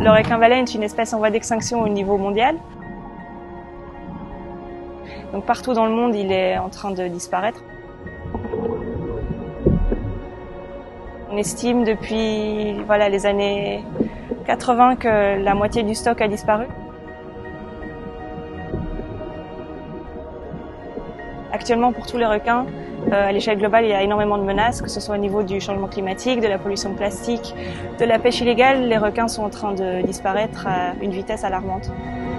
Le requin-baleine est une espèce en voie d'extinction au niveau mondial. Donc partout dans le monde, il est en train de disparaître. On estime depuis les années 80 que la moitié du stock a disparu. Actuellement, pour tous les requins, à l'échelle globale, il y a énormément de menaces, que ce soit au niveau du changement climatique, de la pollution plastique, de la pêche illégale. Les requins sont en train de disparaître à une vitesse alarmante.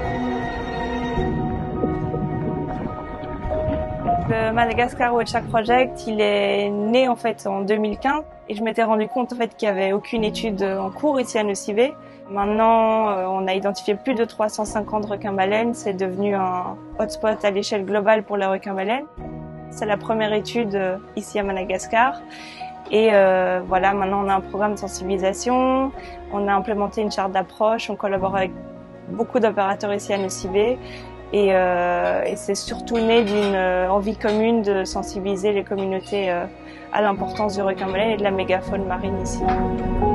Le Madagascar Wet'suwak Project, il est né en fait en 2015 et je m'étais rendu compte en fait qu'il n'y avait aucune étude en cours ici à Nosy Be. Maintenant, on a identifié plus de 350 requins-baleines. C'est devenu un hotspot à l'échelle globale pour les requins-baleines. C'est la première étude ici à Madagascar. Et maintenant on a un programme de sensibilisation. On a implémenté une charte d'approche. On collabore avec beaucoup d'opérateurs ici à Nosy Be. Et c'est surtout né d'une envie commune de sensibiliser les communautés à l'importance du requin-baleine et de la mégafaune marine ici.